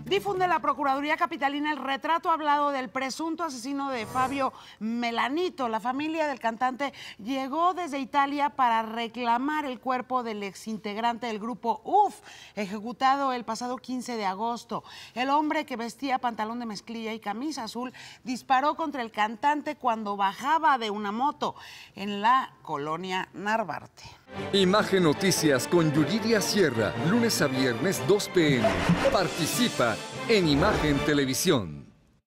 Difunde la Procuraduría Capitalina el retrato hablado del presunto asesino de Fabio Melanito. La familia del cantante llegó desde Italia para reclamar el cuerpo del exintegrante del grupo UF, ejecutado el pasado 15 de agosto. El hombre, que vestía pantalón de mezclilla y camisa azul, disparó contra el cantante cuando bajaba de una moto en la colonia Narvarte. Imagen Noticias con Yuridia Sierra, lunes a viernes 2 p.m. Participa en Imagen Televisión.